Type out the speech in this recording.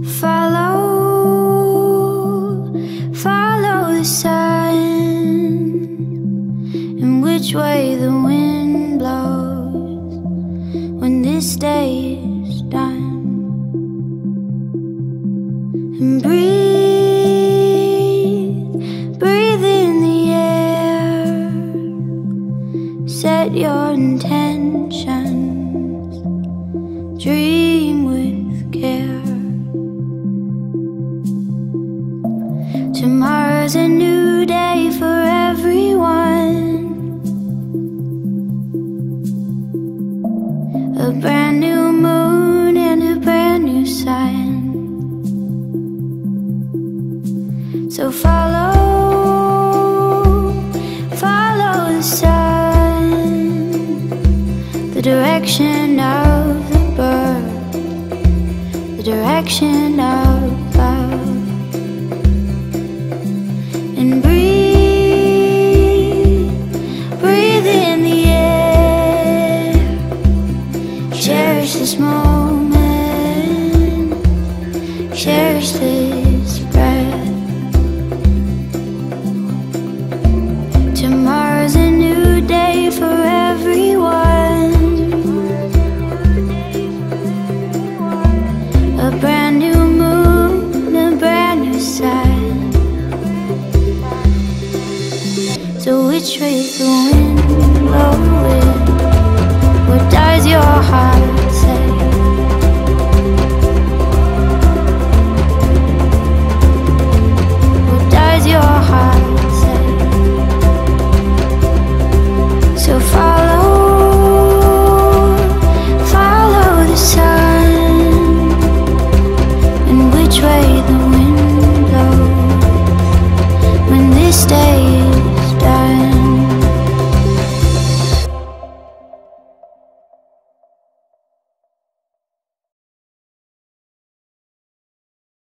Follow the sun, and which way the wind blows when this day is done. And breathe in the air, set your intentions, dream with care. Tomorrow's a new day for everyone, a brand new moon and a brand new sun. So follow the sun, the direction of the bird, the direction of love. And breathe in the air, cherish this moment, cherish this breath. Tomorrow's a new day for everyone, a brand new moon, a brand new sun. So which way's the wind blowing? What does your heart say? What does your heart say? So follow the sun, and which way the wind blows when this day